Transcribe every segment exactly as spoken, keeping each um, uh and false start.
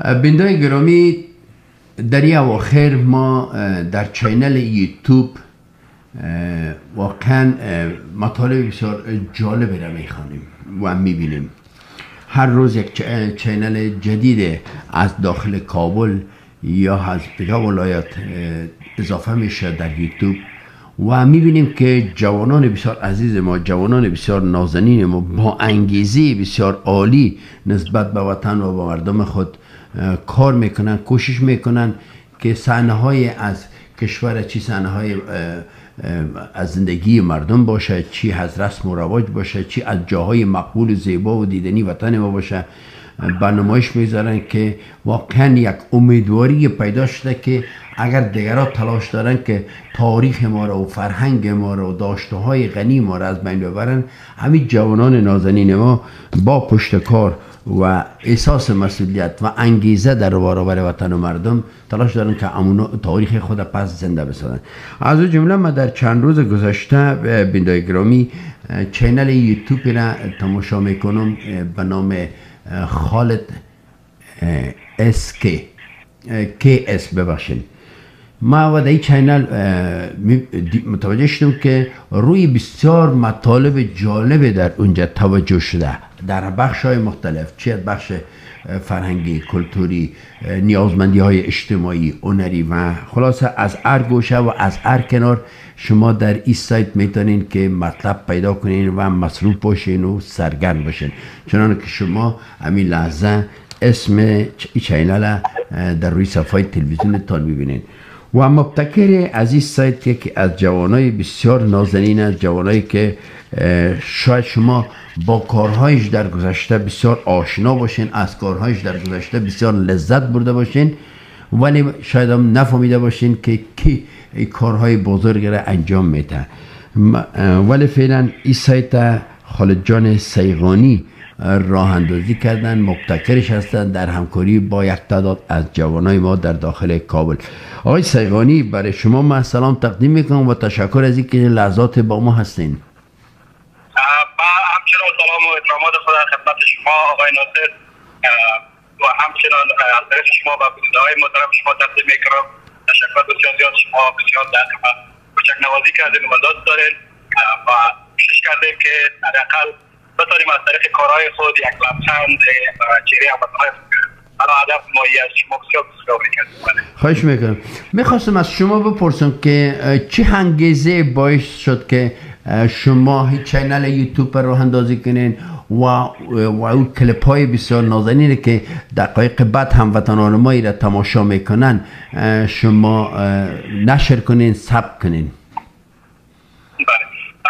بینندگان گرامی، در این اواخر ما در چینل یوتیوب واقعا مطالب بسیار جالبی را میخوانیم و میبینیم. هر روز یک چینل جدید از داخل کابل یا از دیگر ولایات اضافه میشه در یوتیوب و میبینیم که جوانان بسیار عزیز ما، جوانان بسیار نازنین ما با انگیزه بسیار عالی نسبت به وطن و به مردم خود کار میکنن، کوشش میکنن که صحنه های از کشور چی صحنه های از زندگی مردم باشه، چی از رسم و رواج باشه، چی از جاهای مقبول و زیبا و دیدنی وطن ما باشه، به نمایش میذارن که واقعا یک امیدواری پیدا شده که اگر دیگران تلاش دارن که تاریخ ما را و فرهنگ ما را و داشته های غنی ما را از بین ببرن، همین جوانان نازنین ما با پشت کار و احساس مسئولیت و انگیزه در برابر وطن و مردم تلاش دارن که امون تاریخ خود پس زنده بسازن. از اون جمله ما در چند روز گذشته بینندگان گرامی چینل یوتیوب را تماشا میکنم به نام خالد اس کی کی اس ببخشید. ما و در این چینل متوجه شدم که روی بسیار مطالب جالب در اونجا توجه شده در بخش های مختلف، چه بخش فرهنگی، کلتوری، نیازمندی های اجتماعی، هنری و خلاصه از هر گوشه و از هر کنار شما در این سایت میتونین که مطلب پیدا کنین و مصروف باشین و سرگرم باشین، چنانکه که شما همین لحظه اسم این چینل در روی صفحه تلویزیونتان میبینین. و مبتکر از این سایت که از جوانای بسیار نازنین است، جوانایی که شاید شما با کارهایش در گذشته بسیار آشنا باشین، از کارهایش در گذشته بسیار لذت برده باشین، ولی شاید هم نفهمیده باشین که کی کارهای بزرگ را انجام میده. ولی فعلا این سایت خالد جان سیغانی راه اندازی کردن، مبتکرش هستند در همکاری با یک تعداد از جوانای ما در داخل کابل. آقای سیغانی، برای شما من سلام تقدیم میکنم و تشکر از اینکه لحظات با ما هستین. با همچنان سلام و احترامات خود خدمت شما آقای ناصر و همچنان از طرف شما و بیننده‌های محترم شما تقدیم میکنم. تشکر بسیار زیاد، شما بسیار در کوچک نوازی کردین و داد دارین و کوشش کردیم که حداقل بتونیم از طریق کارهای خود یک لبخند چهره هموطن‌های حالا هدف مایی از شما بسیار بسیار میکنم. خواهش میکنم. میخواستم از شما بپرسم که چه انگیزه باعث شد که شما هیچ چینل یوتیوب راه اندازی کنین و و اون کلیپ های بسیار نازنینی که دقایق بعد هموطنان ما را تماشا میکنن شما نشر کنین، ثبت کنین؟ بله.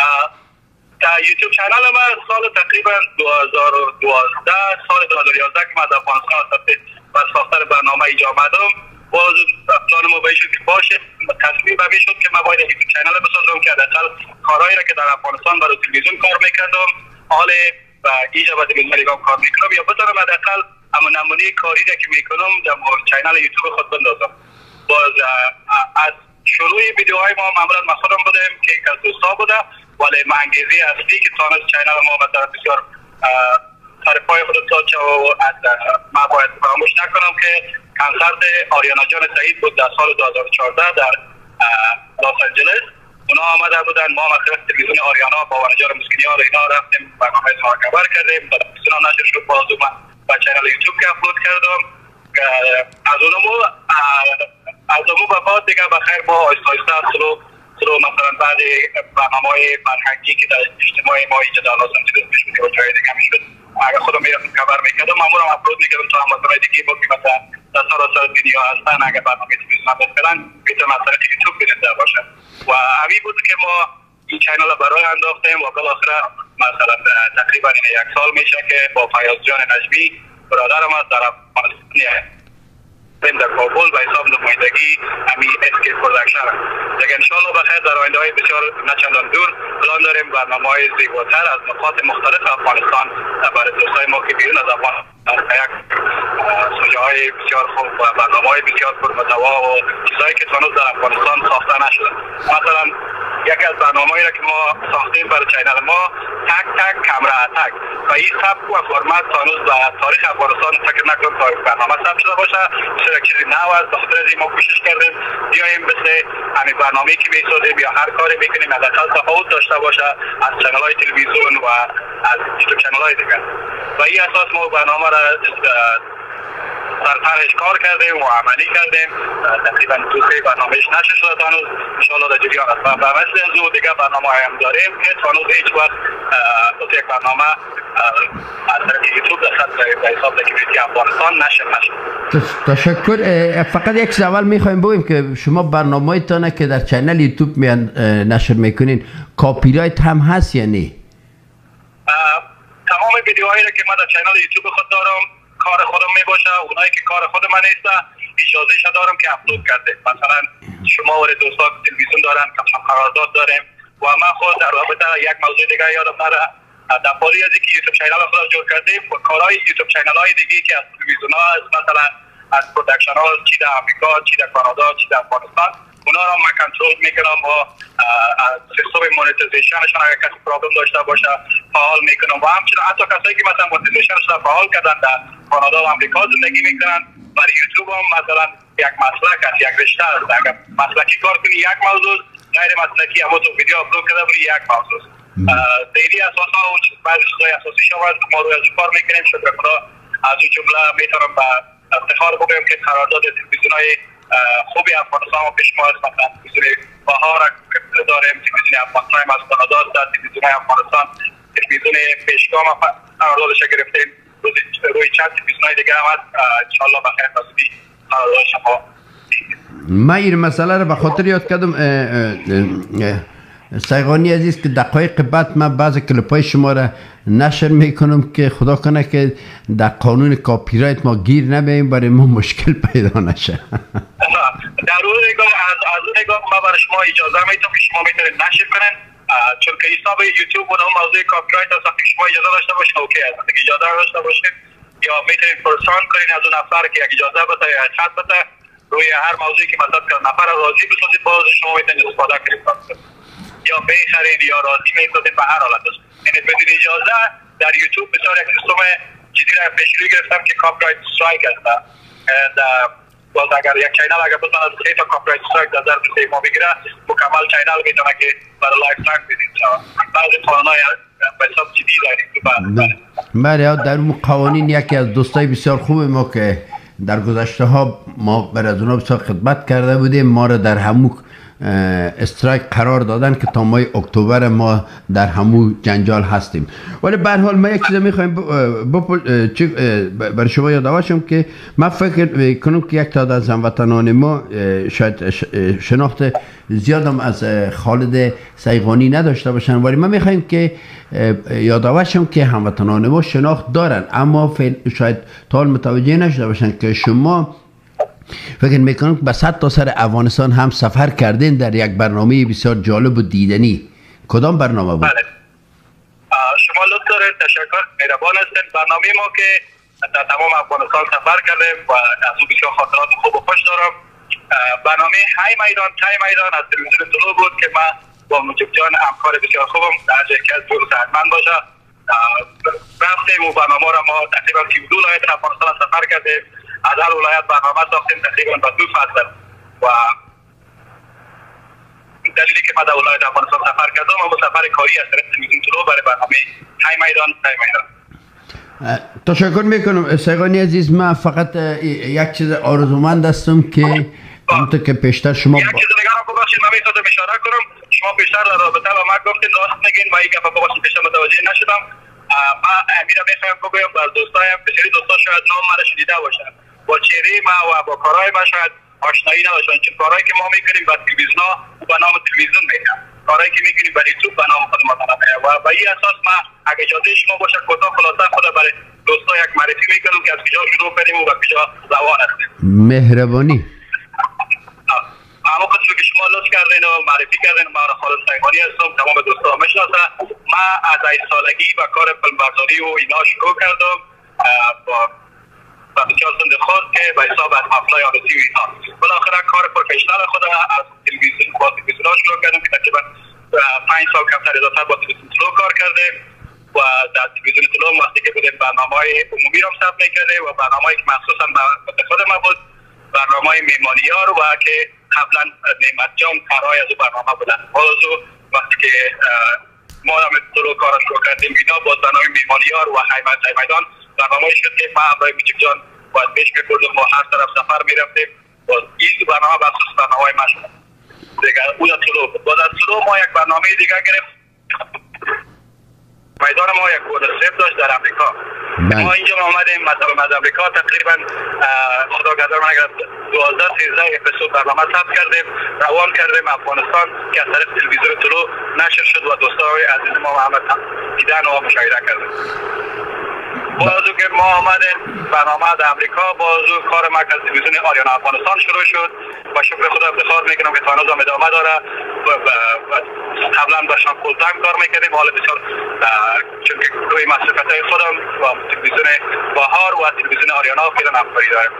در یوتیوب چینل من سال تقریبا دو هزار و دوازده سال دو هزار و یازده که من در افغانستان بر ساختن برنامه ایجا آمدم، باز پلان ما باید شد که باشه، تصمیم به این شد که من باید یوتیوب چینل بسازم که حداقل کارهایی را که در افغانستان برای تلویزیون کار میکردم حال و اینجا به تلویزیون کار میکنم یا بتونم حداقل اما نمونه کاری را که میکنم در چینل یوتیوب خود بندازم. باز از شروع ویدیوهای ما معمولا ما خودم بودیم که یک از دوستا بوده، ولی من انگیزه اصلی که تانست چینل ما مثلا بسیار طرفای خود ساد و از ما باید فراموش نکنم که کنسرت آریانا جان سعید بود در سال دو هزار و چهارده در لس آنجلس. اونا آمده بودن، ما مثلا تلویزیون آریانا با ونجار مسکینیان و اینا رفتیم برنامه ما خبر کردیم، تلویزیون نشر شد، باز من با چینل یوتیوب که اپلود کردم. از اونمو از اونمو به بعد دیگه بخیر با آیسته آیسته سلو سلو مثلا بعد برنامه‌های فرهنگی که در اجتماع ما اینجا در لس آنجلس میشد و جای دیگه میشد، اگه خودم میرفتم خبر میکردم معمولا اپلود میکردم تا هموطنای دیگه بود که مثلا در سراسر دنیا هستن، اگه برنامه تلویزیون بفرن میتونن از طریق یوتیوب بیننده باشن. و همین بود که ما این چینل برای انداختیم و بالاخره مثلا تقریبا این یک سال میشه که با فیاض جان نجمی برادرم از در افغانستان در کابل به حساب نمایندگی همین اسکی پروداکشن دیگه انشالله بخیر در آینده های بسیار نچندان دور پلان داریم برنامه‌های زیباتر از نقاط مختلف افغانستان برای دوستای ما که بیرون از افغانستان یک سوژه‌های بسیار خوب و برنامه‌های بسیار پرمحتوا و چیزایی که هنوز در افغانستان ساخته نشده. مثلا یکی از برنامه‌ای را که ما ساختیم برای چینل ما تک تک کمره اتک و این سبک و فرمت هنوز به تاریخ افغانستان فکر نکنم تا برنامه ثبت شده باشه. چرا چیزی نو است، به خاطر ما کوشش کردیم بیایم مثل همین برنامه‌ای که می‌سازیم یا هر کاری می‌کنیم حداقل تفاوت داشته باشه از چنل‌های تلویزیون و از یوتیوب چنل‌های دیگه. و این اساس ما برنامه را سرترش کار کردیم و عملی کردیم. تقریبا دو سه برنامهش نشر شده هنوز، انشاءالله در جریان است. و مثل از او دیگه برنامه هم داریم که هنوز هیچ وقت از یک برنامه از طریق یوتیوب در سطح حساب کمیونیتی افغانستان نشر نشد. تشکر. فقط یک چیز اول میخوایم بگیم که شما برنامه‌تان که در چینل یوتیوب میان نشر میکنین کاپی رایت هم هست یا نه؟ تمام ویدیوهایی که من در چینل یوتیوب خود دارم کار خودم می باشه. اونایی که کار خود من نیست اجازه ش دارم که اپلود کرده. مثلا شما و دوستان تلویزیون دارن که قرارداد داریم و من خود در رابطه یک موضوع دیگه یادم نره در پالی از اینکه یوتیوب چینل خود جور کردیم و کارهای یوتیوب چینل های دیگه که از تلویزیون ها است، مثلا از پروداکشن ها چی در آمریکا، چی در کانادا، چی در افغانستان، اونا رو من کنترل میکنم و سیستم مونتیزیشنشون اگر کسی پرابلم داشته باشه فعال میکنم. و همچنین حتی کسایی که مثلا مونتیزیشنشون فعال کردن در کانادا و آمریکا زندگی میکنن برای یوتیوب هم مثلا یک مسلک است، یک رشته است. اگر مسلکی کار کنی یک موضوع، غیر مسلکی اما تو ویدیو اپلود کرده بودی یک موضوع. دیلی اساس ها و بعضی چیزای اساسی شما ما روی از این کار میکنیم. شکر خدا از این جمله میتونم به افتخار بگویم که قرارداد تلویزیون های خوبی افغانستان و پیش ما است. مثلا تلویزیون بهار داریم، تلویزیون افغانستان از کانادا است، تلویزیون افغانستان تلویزیون پیشگام قراردادش گرفتیم. روی چند تلویزیون های دیگه هم هست. انشاءالله بخیر تصویبی قرارداد شما. من این مسئله رو به خاطر یاد کردم سیغانی عزیز که دقایق بعد من بعض کلیپ های شما را نشر میکنم که خدا کنه که در قانون کاپی رایت ما گیر نبیم، برای ما مشکل پیدا نشه. در اون نگاه از از اون نگاه ما برای شما اجازه میتونم که شما میتونید نشر کنن، چون که حساب یوتیوب و اون موضوع کاپی رایت است که شما اجازه داشته باشین اوکی است. اگه اجازه داشته باشین یا میتونید پرسان کنین از اون نفر که یک اجازه بده یا خط بده روی هر موضوعی که مثلا نفر راضی بسازید باز شما میتونید استفاده کنید یا بخرید یا راضی میسازید به هر حالت است. یعنی بدون اجازه در یوتیوب بسیار یک سیستم جدی را پیش روی گرفتم که کاپی رایت استرایک است. باز اگر یک چینل اگر بتونه از سه تا کاپی رایت استرایک در ضرب سه ما بگیره مکمل چینل میتونه که برای لایف تایم بدید. بعضی قانون‌های به حساب جدی داریم. بله در اون قوانین یکی از دوستای بسیار خوب ما که در گذشته ها ما برای از اونها بسیار خدمت کرده بودیم، ما را در همون استرایک قرار دادن که تا ماه اکتبر ما در همون جنجال هستیم. ولی به هر حال ما یک چیز میخوایم برای شما یادآورم که من فکر کنم که یک تعداد از هموطنان ما شاید شناخت زیادم از خالد سیغانی نداشته باشن، ولی ما میخوایم که یادآورم که هموطنان ما شناخت دارن اما شاید تا حال متوجه نشده باشن که شما فکر میکنم که به صد تا سر افغانستان هم سفر کردین در یک برنامه بسیار جالب و دیدنی. کدام برنامه بود؟ بله. شما لطف دارید، تشکر، مهربان هستید. برنامه ما که در تمام افغانستان سفر کردیم و از اون بسیار خاطرات خوب و خوش دارم. برنامه های میدان تای میدان از تلویزیون طلوع بود که من با مجیب جان همکار بسیار خوبم در جایی که از جور صحتمند باشه رفتیم و برنامه را ما تقریبا سی و دو ولایت افغانستان سفر کردیم. از هر ولایت برنامه ساختیم تقریبا با دو فصل و دلیلی که ما در ولایت افغانستان سفر کردم اما سفر کاری از طریق تلویزیون طلوع برای برنامه تای میدان تای میدان. تشکر میکنم سیغانی عزیز. من فقط یک چیز آرزومند هستم که همونطور که پیشتر شما یک چیز دیگه رو ببخشید من میخواستم اشاره کنم. شما پیشتر در رابطه با ما گفتین راست میگین و این گپ ببخشید پیشتر متوجه نشدم. من امیرم میخوایم بگویم بر دوستایم بسیاری دوستا شاید نام مرا شنیده باشن، با چهره ما و با کارهای ما شاید آشنایی نداشتن، چون کارهایی که ما میکنیم با تلویزیون ها با نام تلویزیون میکنیم، کارهایی که میکنیم با یوتیوب با نام خود ما میکنیم و با این اساس ما اگه اجازه شما باشه کوتاه خلاصه خود برای دوستا یک معرفی میکنم که از کجا شروع کنیم و به کجا روان هستیم. مهربانی. اما کسی که شما لطف کردین و معرفی کردین من خالد سیغانی هستم، تمام دوستا میشناسن. من از هشت سالگی با کار فیلمبرداری و اینا شروع کردم با و بسیار سند خود که به حساب از مفلای آرزی و اینا بالاخره کار پروفیشنال خود از تلویزیون با تلویزیون ها شروع کردم که تقریبا پنج سال کمتر اضافه با تلویزیون طلوع کار کردیم و در تلویزیون طلوع وقتی که بودیم برنامه‌های عمومی رو ثبت می‌کردیم و برنامه‌ای که مخصوصا به خود ما بود، برنامه‌های میمانیار و که قبلا نعمت جان کارهای از برنامه بودن. بازو وقتی که ما هم طلوع کار شروع کردیم اینا باز برنامه میمانیار و حیمت میدان برنامه‌ای شد که ما برای میچک جان باید پیش می‌بردیم و هر طرف سفر می‌رفتیم. باز این برنامه بخصوص برنامه‌های ما شد دیگه. اون طلوع باز از طلوع ما یک برنامه دیگه گرفت. میدان ما یک گودرسیب داشت در امریکا. ما اینجا آمدیم مثلا از امریکا تقریبا خدا قدر من اگر دوازده سیزده اپیزود برنامه ثبت کردیم روان کردیم افغانستان که از طریق تلویزیون طلوع نشر شد و دوستای عزیز ما محمد دیدن و مشاهده کردیم. بازو که ما آمدیم برنامه در امریکا بازو کار ما از تلویزیون آریانا افغانستان شروع شد و شکر خدا افتخار میکنم که تا هنوز هم ادامه داره. قبلا با شان کلتنگ کار میکردیم حالا بسیار چون که روی مصرفت های خودم و تلویزیون بهار و تلویزیون آریانا فعلا همکاری داریم.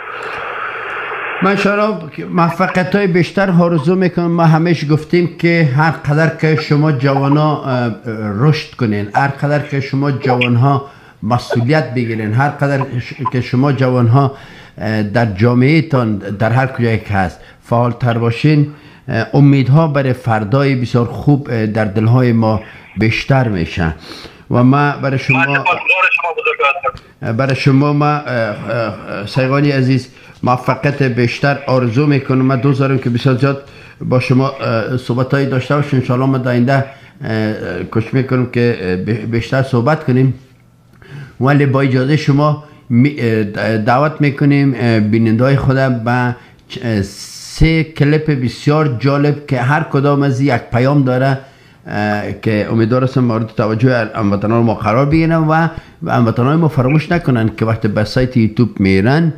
من شما موفقیت های بیشتر آرزو میکنم. ما همیشه گفتیم که هر قدر که شما جوانا رشد کنین، هر قدر که شما جوانها مسئولیت بگیرین، هر قدر که شما جوانها در جامعه تان در هر کجایی که هست فعال تر باشین، امیدها برای فردای بسیار خوب در دلهای ما بیشتر میشن. و ما برای شما برای شما ما سیغانی عزیز موفقیت بیشتر آرزو میکنم. من دوست دارم که بسیار زیاد با شما صحبت هایی داشته باشیم. ان شاء الله ما در آینده کوشش میکنم که بیشتر صحبت کنیم، ولی با اجازه شما دعوت میکنیم بیننده های خودم با سه کلیپ بسیار جالب که هر کدام از یک پیام داره که امیدوار هستم مورد توجه هموطنان ما قرار بگیرن و هموطنان ما فراموش نکنن که وقتی به سایت یوتیوب میرن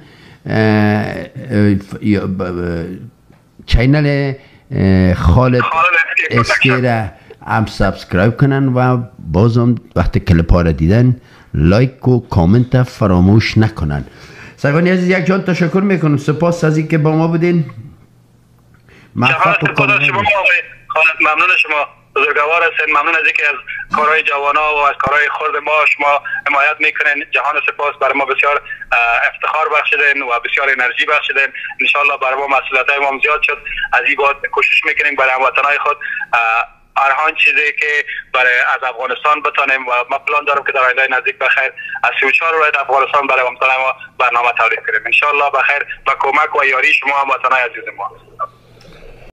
چینل خالد اسکیره هم سابسکرایب کنن و بازم وقتی کلیپ ها را دیدن لایک و کامنت فراموش نکنن. سیغانی عزیز یک جان تشکر میکنم. سپاس از اینکه با ما بودین. موفق و کامیاب شما. ممنون شما، بزرگوار هستین. ممنون از اینکه از کارهای جوانا و از کارهای خرد ما شما حمایت میکنین. جهان سپاس، برای ما بسیار افتخار بخشیدین و بسیار انرژی بخشیدین. ان شاء الله برای ما مسئولیت‌های ما زیاد شد. از این بعد کوشش میکنیم برای هموطنای خود هر آن چیزی که برای از افغانستان بتانیم و ما پلان دارم که در آینده نزدیک بخیر از سی و چهار ولایت افغانستان برای هموطنان ما برنامه تولید کنیم ان شاء الله بخیر با کمک و یاری شما هموطنان عزیز ما.